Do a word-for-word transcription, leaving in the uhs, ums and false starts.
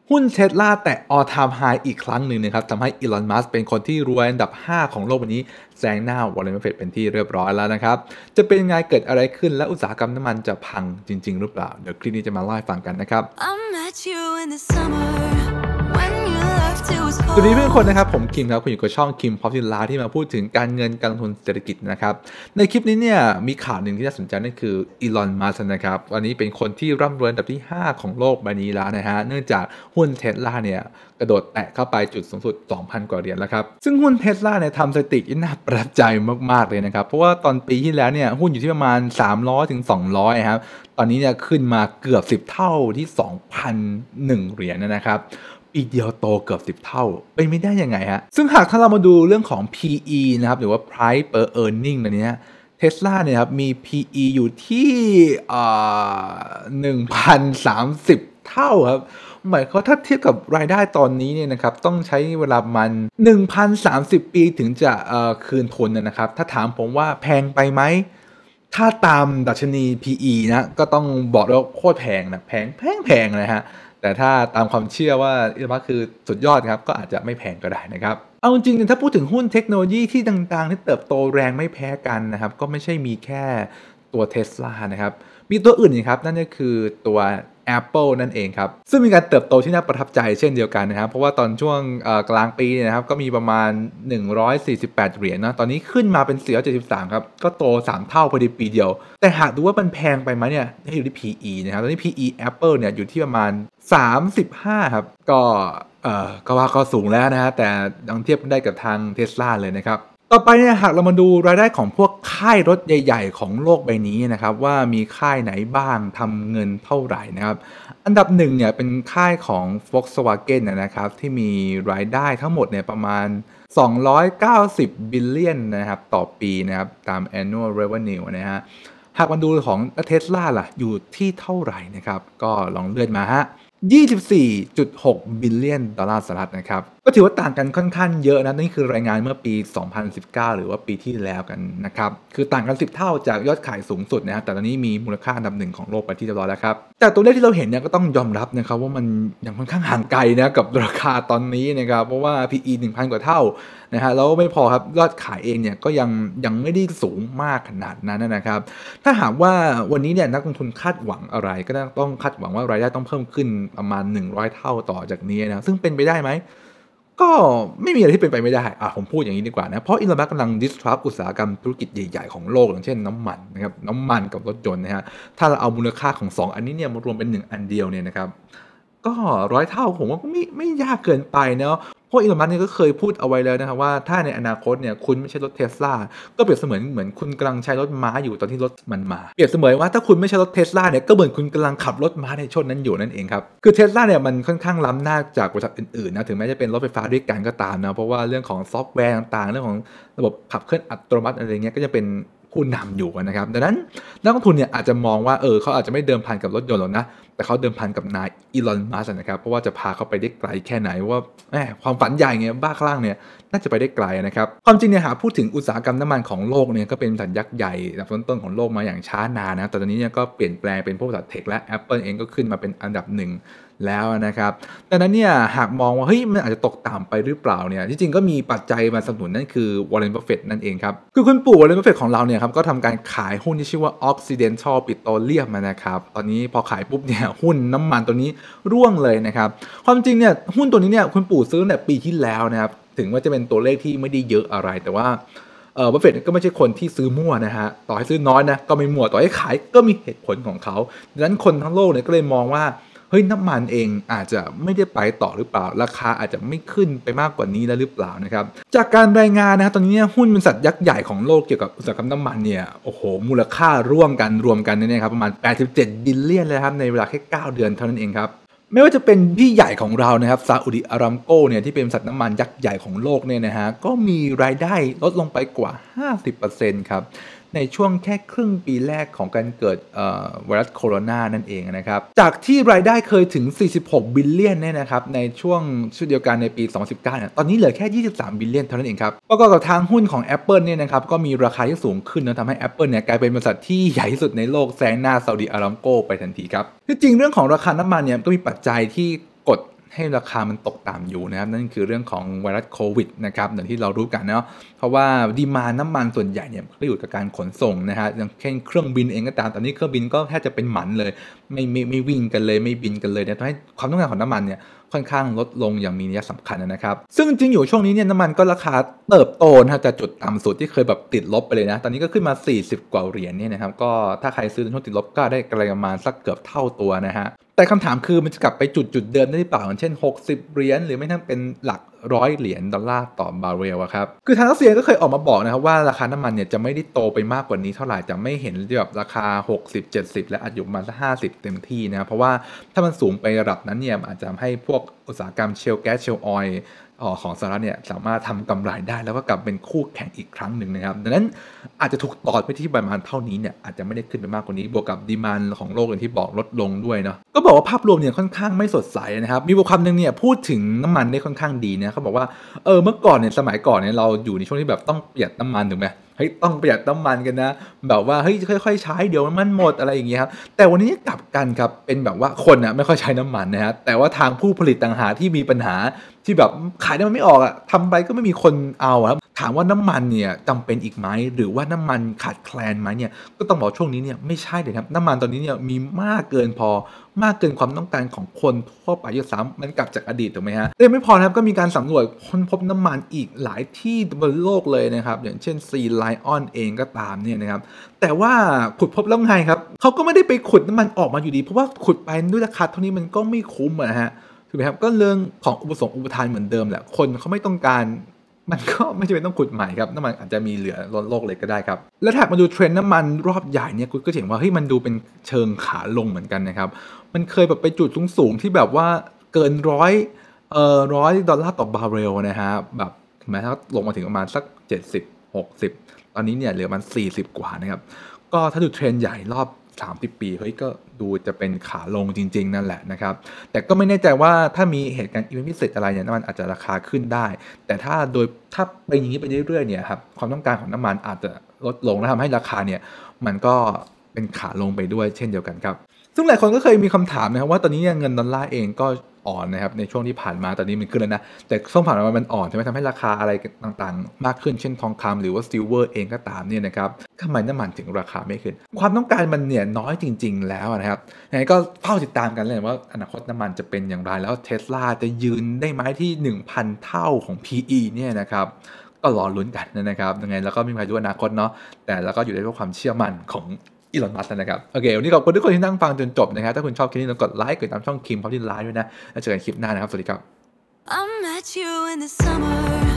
หุ้น Tesla แตะ All Time High อีกครั้งหนึ่งนะครับทำให้อีลอน มัสก์เป็นคนที่รวยอันดับห้าของโลกวันนี้แซงหน้าวอร์เรน บัฟเฟตต์เป็นที่เรียบร้อยแล้วนะครับจะเป็นยังไงเกิดอะไรขึ้นและอุตสาหกรรมน้ำมันจะพังจริงๆหรือเปล่าเดี๋ยวคลิปนี้จะมาเล่าให้ฟังกันนะครับสวัสดีเพื่อนคนนะครับผมคิมครับคุณอยู่กับช่องคิมพอปติลาที่มาพูดถึงการเงินการลงทุนเศรษฐกิจนะครับในคลิปนี้เนี่ยมีข่าวหนึ่งที่น่าสนใจนั่นคืออีลอน มัสก์นะครับวันนี้เป็นคนที่ร่ำรวยอันดับที่ห้าของโลกใบนี้แล้วนะฮะเนื่องจากหุ้น Tesla เนี่ยกระโดดแตะเข้าไปจุดสูงสุด สองพัน กว่าเหรียญแล้วครับซึ่งหุ้น Tesla เนี่ยทำสถิติที่น่าประทับใจมากๆเลยนะครับเพราะว่าตอนปีที่แล้วเนี่ยหุ้นอยู่ที่ประมาณสามร้อยถึงสองร้อยครับตอนนี้เนี่ยขึ้นมาเกือบสิบเท่าที่ สองพันหนึ่ง เหรียญนะครับปีเดียวโตเกือบสิบเท่าเป็นไม่ได้ยังไงฮะซึ่งหากถ้าเรามาดูเรื่องของ พี อี นะครับหรือว่า Price per Earning อันนี้ Tesla เนี่ยครับมี พี อี อยู่ที่อ่า หนึ่งพันสามสิบ เท่าครับหมายความถ้าเทียบกับรายได้ตอนนี้เนี่ยนะครับต้องใช้เวลามัน หนึ่งพันสามสิบ ปีถึงจะเอ่อคืนทุนนะครับถ้าถามผมว่าแพงไปไหมถ้าตามดัชนี พี อี นะก็ต้องบอกว่าโคตรแพงนะแพงแพงแพงนะฮะแต่ถ้าตามความเชื่อว่าอีลอน มัสก์คือสุดยอดครับก็อาจจะไม่แพงก็ได้นะครับเอาจริงๆถ้าพูดถึงหุ้นเทคโนโลยีที่ต่างๆที่เติบโตแรงไม่แพ้กันนะครับก็ไม่ใช่มีแค่ตัว Tesla นะครับมีตัวอื่นอีกครับนั่นก็คือตัว Apple นั่นเองครับซึ่งมีการเติบโตที่น่าประทับใจเช่นเดียวกันนะครับเพราะว่าตอนช่วงกลางปีเนี่ยนะครับก็มีประมาณหนึ่งร้อยสี่สิบแปดเหรียญนะตอนนี้ขึ้นมาเป็นสี่ร้อยเจ็ดสิบสามครับก็โตสามเท่าพอดีปีเดียวแต่หากดูว่ามันแพงไปไหมเนี่ยให้อยู่ที่ พี อี นะครับตอนนี้ พี อี Apple เนี่ยอยู่ที่ประมาณสามสิบห้าครับก็เอ่อก็ว่าก็สูงแล้วนะฮะแต่ยังเทียบได้กับทาง Tesla เลยนะครับต่อไปเนี่ยหากเรามาดูรายได้ของพวกค่ายรถใหญ่ๆของโลกใบนี้นะครับว่ามีค่ายไหนบ้างทำเงินเท่าไหร่นะครับอันดับหนึ่งเนี่ยเป็นค่ายของ Volkswagen นะครับที่มีรายได้ทั้งหมดเนี่ยประมาณสองร้อยเก้าสิบ บิลเลียนนะครับต่อปีนะครับตาม annual revenue นะฮะหากมาดูของ Tesla ล่ะอยู่ที่เท่าไหร่นะครับก็ลองเลื่อนมาฮะยี่สิบสี่จุดหก บิลเลียนดอลลาร์สหรัฐนะครับก็ถือว่าต่างกันค่อนข้างเยอะนะนี่คือรายงานเมื่อปีสองพันสิบเก้าหรือว่าปีที่แล้วกันนะครับคือต่างกันสิบเท่าจากยอดขายสูงสุดนะครับแต่ตอนนี้มีมูลค่าอันดับหนึ่งของโลกไปที่เรียบร้อยแล้วครับแต่ตัวเลขที่เราเห็นเนี่ยก็ต้องยอมรับนะครับว่ามันยังค่อนข้างห่างไกลนะกับราคาตอนนี้นะครับเพราะว่า พี อี หนึ่งพัน กว่าเท่านะฮะแล้วไม่พอครับยอดขายเองเนี่ยก็ยังยังไม่ได้สูงมากขนาดนั้นนะครับถ้าหากว่าวันนี้เนี่ยนักลงทุนคาดหวังอะไรก็ต้องคาดหวังว่ารายได้ต้องเพิ่มขึ้นประมาณหนึ่งร้อยเท่าต่อจากนี้นะซึ่งเป็นไปได้ไหมก็ไม่มีอะไรที่เป็นไปไม่ได้อ่ะผมพูดอย่างนี้ดีกว่านะเพราะอีลอน มัสก์กำลัง disrupt อุตสาหกรรมธุรกิจใหญ่ๆของโลกอย่างเช่นน้ำมันนะครับน้ำมันกับรถยนต์นะฮะถ้าเราเอามูลค่าของสองอันนี้เนี่ยมารวมเป็นหนึ่งอันเดียวเนี่ยนะครับก็ร้อยเท่าผมว่าก็ไม่ไม่ยากเกินไปเนาะเพราะอีลอน มัสก์เนี่ยก็เคยพูดเอาไว้แล้วนะครับว่าถ้าในอนาคตเนี่ยคุณไม่ใช่รถ Tesla ก็เปรียบเสมือนเหมือนคุณกำลังใช้รถม้าอยู่ตอนที่รถมันมาเปรียบเสมือนว่าถ้าคุณไม่ใช่รถ Tesla เนี่ยก็เหมือนคุณกำลังขับรถม้าในช่วงนั้นอยู่นั่นเองครับคือ Tesla เนี่ยมันค่อนข้างล้ำหน้าจากบริษัทอื่นๆนะถึงแม้จะเป็นรถไฟฟ้าด้วยกันก็ตามนะเพราะว่าเรื่องของซอฟต์แวร์ต่างๆเรื่องของระบบขับเคลื่อนอัตโนมัติอะไรเงี้ยก็จะเป็นผู้นำอยู่นะครับดังนั้นนักลงทุนเนี่ยอาจจะมองว่าเออเขาอาจจะไม่เดิมพันกับรถยนต์หรอกนะแต่เขาเดิมพันกับนายอีลอน มัสก์นะครับเพราะว่าจะพาเขาไปได้ไกลแค่ไหนว่าแหมความฝันใหญ่เงี้ยบ้าคลั่งเนี่ยน่าจะไปได้ไกลนะครับความจริงเนี่ยหากพูดถึงอุตสาหกรรมน้ำมันของโลกเนี่ยก็เป็นบริษัทยักษ์ใหญ่อันดับต้นๆของโลกมาอย่างช้านานนะแต่ตอนนี้เนี่ยก็เปลี่ยนแปลงเป็นพวกบริษัทเทคและ Apple เองก็ขึ้นมาเป็นอันดับหนึ่งแล้วนะครับดังนั้นเนี่ยหากมองว่าเฮ้ยมันอาจจะตกต่ำไปหรือเปล่าเนี่ยที่จริงก็มีปัจจัยมาสนับสนุนนั่นคือวอร์เรน บัฟเฟตต์นั่นเองครับคือคุณปู่วอร์เรน บัฟเฟตต์ของเราเนี่ยครับก็ทำการขายหุ้นที่ชื่อว่า Occidental Petroleum นะครับตอนนี้พอขายปุ๊บเนี่ยหุ้นน้ำมันตัวนี้ร่วงเลยนะครับความจริงเนี่ยหุ้นตัวนี้เนี่ยคุณปู่ซื้อตั้งแต่ปีที่แล้วนะครับถึงว่าจะเป็นตัวเลขที่ไม่ได้เยอะอะไรแต่ว่าเออบัฟเฟตต์ก็ไม่ใช่คนที่ซื้อมั่วนะฮะต่อให้ซื้อน้อยนะก็ไม่มั่วต่อให้ขายก็มีเหตุผลของเขาดังนั้นคนทั้งโลกเนี่ยก็เลยมองว่าเฮ้ยน้ำมันเองอาจจะไม่ได้ไปต่อหรือเปล่าราคาอาจจะไม่ขึ้นไปมากกว่านี้แล้วหรือเปล่านะครับจากการรายงานนะตอนนี้หุ้นบริษัทยักษ์ใหญ่ของโลกเกี่ยวกับอุตสาหกรรมน้ำมันเนี่ยโอ้โหมูลค่าร่วมกันรวมกันเนี่ยครับประมาณแปดสิบเจ็ดบิลเลียนเลยครับในเวลาแค่เก้าเดือนเท่านั้นเองครับไม่ว่าจะเป็นพี่ใหญ่ของเรานะครับซาอุดิอารามโกเนี่ยที่เป็นบริษัทน้ำมันยักษ์ใหญ่ของโลกเนี่ยนะฮะก็มีรายได้ลดลงไปกว่า ห้าสิบเปอร์เซ็นต์ ครับในช่วงแค่ครึ่งปีแรกของการเกิดไวรัสโคโรนานั่นเองนะครับจากที่รายได้เคยถึงสี่สิบหกบิลเลียนเนี่ยนะครับในช่วงช่วงเดียวกันในปีสองพันสิบเก้าเนี่ยตอนนี้เหลือแค่ยี่สิบสามบิลเลียนเท่านั้นเองครับประกอบกับทางหุ้นของ Apple เนี่ยนะครับก็มีราคาที่สูงขึ้นนะทำให้ Apple เนี่ยกลายเป็นบริษัทที่ใหญ่ที่สุดในโลกแซงหน้าซาอุดิอารามโกไปทันทีครับที่จริงเรื่องของราคาน้ำมันเนี่ยก็มีปัจจัยที่กดให้ราคามันตกต่ำอยู่นะครับนั่นคือเรื่องของไวรัสโควิดนะครับอย่างที่เรารู้กันเนาะเพราะว่าดีมานด์น้ำมันส่วนใหญ่เนี่ยก็อยู่กับการขนส่งนะฮะอย่างเช่นเครื่องบินเองก็ตามตอนนี้เครื่องบินก็แทบจะเป็นหมันเลยไม่ไม่ไม่วิ่งกันเลยไม่บินกันเลยเนี่ยทำให้ความต้องการของน้ำมันเนี่ยค่อนข้างลดลงอย่างมีนัยสำคัญนะครับซึ่งจริงอยู่ช่วงนี้เนี่ยน้ำมันก็ราคาเติบโตนะฮะจากจุดต่ำสุดที่เคยแบบติดลบไปเลยนะตอนนี้ก็ขึ้นมาสี่สิบกว่าเหรียญเนี่ยนะครับก็ถ้าใครซื้อในช่วงติดลบก็ได้กำไรประมาณสักเกือบเท่าตัวนะฮะแต่คำถามคือมันจะกลับไปจุดจุดเดิมได้หรือเปล่าอย่างเช่นหกสิบเหรียญหรือไม่ทั้งเป็นหลักร้อยเหรียญดอลลาร์ต่อบาร์เรลครับคือทางรัสเซียก็เคยออกมาบอกนะครับว่าราคาน้ำมันเนี่ยจะไม่ได้โตไปมากกว่านี้เท่าไหร่จะไม่เห็นแบบราคาหกสิบ เจ็ดสิบและอาจอยู่ประมาณสักห้าสิบเต็มที่นะเพราะว่าถ้ามันสูงไประดับนั้นเนี่ยอาจจะทำให้พวกอุตสาหกรรมเชลแก๊สเชลออยล์ของสหรัฐเนี่ยสามารถทำกำไรได้แล้วก็กลับเป็นคู่แข่งอีกครั้งหนึ่งนะครับดังนั้นอาจจะถูกตอดไปที่ประมาณเท่านี้เนี่ยอาจจะไม่ได้ขึ้นไปมากกว่านี้บวกกับดีมานด์ของโลกอย่างที่บอกลดลงด้วยเนาะก็บอกว่าภาพรวมเนี่ยค่อนข้างไม่สดใสนะครับมีบทความนึงเนี่ยพูดถึงน้ำมันได้ค่อนข้างดีนะเขาบอกว่าเออเมื่อก่อนเนี่ยสมัยก่อนเนี่ยเราอยู่ในช่วงที่แบบต้องประหยัดน้ำมันถูกไหมเฮ้ยต้องประหยัดน้ำมันกันนะแบบว่าเฮ้ยค่อยๆใช้เดี๋ยวมันหมดอะไรอย่างเงี้ยครับแต่วันนี้กลับกันครับเป็นแบบว่าคนอ่ะไม่ค่อยใช้น้ำมันนะฮะแต่ว่าทางผู้ผลิตต่างหากที่มีปัญหาที่แบบขายน้ำมันไม่ออกอ่ะทำไปก็ไม่มีคนเอาครับถามว่าน้ำมันเนี่ยจำเป็นอีกไหมหรือว่าน้ำมันขาดแคลนไหมเนี่ยก็ต้องบอกช่วงนี้เนี่ยไม่ใช่เลยครับน้ำมันตอนนี้เนี่ยมีมากเกินพอมากเกินความต้องการของคนทั่วไปด้วยซ้ำมันกลับจากอดีตถูกไหมฮะแต่ไม่พอนะครับก็มีการสำรวจค้นพบน้ำมันอีกหลายที่บนโลกเลยนะครับอย่างเช่นซีไลออนเองก็ตามเนี่ยนะครับแต่ว่าขุดพบแล้วไงครับเขาก็ไม่ได้ไปขุดน้ำมันออกมาอยู่ดีเพราะว่าขุดไปด้วยราคาเท่านี้มันก็ไม่คุ้มนะฮะถูกไหมครับก็เรื่องของอุปสงค์อุปทานเหมือนเดิมแหละคนเขาไม่ต้องการมันก็ไม่จำเป็นต้องขุดใหม่ครับน้ำมันอาจจะมีเหลือล้นโลกเลยก็ได้ครับแล้วถ้ามาดูเทรนด์น้ำมันรอบใหญ่เนี่ยคุณก็เห็นว่าเฮ้ยมันดูเป็นเชิงขาลงเหมือนกันนะครับมันเคยแบบไปจุดสูงๆที่แบบว่าเกินร้อยเอ่อร้อยดอลลาร์ต่อบาร์เรลนะฮะแบบแม้ถ้าลงมาถึงประมาณสักเจ็ดสิบ หกสิบตอนนี้เนี่ยเหลือมันสี่สิบกว่านะครับก็ถ้าดูเทรนด์ใหญ่รอบสามสิบปีเฮ้ยก็ดูจะเป็นขาลงจริงๆนั่นแหละนะครับแต่ก็ไม่แน่ใจว่าถ้ามีเหตุการณ์อีเวนต์พิเศษอะไรเนี่ยน้ำมันอาจจะราคาขึ้นได้แต่ถ้าโดยถ้าเป็นอย่างนี้ไปเรื่อยๆเนี่ยครับความต้องการของน้ำมันอาจจะลดลงและทำให้ราคาเนี่ยมันก็เป็นขาลงไปด้วยเช่นเดียวกันครับซึ่งหลายคนก็เคยมีคำถามนะครับว่าตอนนี้เงินดอลลาร์เองก็อ่อนนะครับในช่วงที่ผ่านมาตอนนี้มันขึ้นแล้วนะแต่ช่วงผ่านมามันอ่อนใช่ไหมทำให้ราคาอะไรต่างๆมากขึ้นเช่นทองคำหรือว่าซิลเวอร์เองก็ตามเนี่ยนะครับทำไมน้ำมันถึงราคาไม่ขึ้นความต้องการมันเนี่ยน้อยจริงๆแล้วนะครับยังไงก็เฝ้าติดตามกันเลยว่าอนาคตน้ำมันจะเป็นอย่างไรแล้ว Tesla จะยืนได้ไหมที่ หนึ่งพัน เท่าของ พี อี เนี่ยนะครับก็รอลุ้นกันนะครับยังไงแล้วก็ไม่มีใครรู้อนาคตเนาะแต่แล้วก็อยู่ในความเชื่อมั่นของอีลอน มัสก์นะครับโอเควันนี้ขอบคุณทุกคนที่นั่งฟังจนจบนะครับถ้าคุณชอบคลิปนี้กดไลค์กดติดตามช่องคิมพอดที่ไลฟ์ด้วยนะแล้วเจอกันคลิปหน้านะครับสวัสดีครับ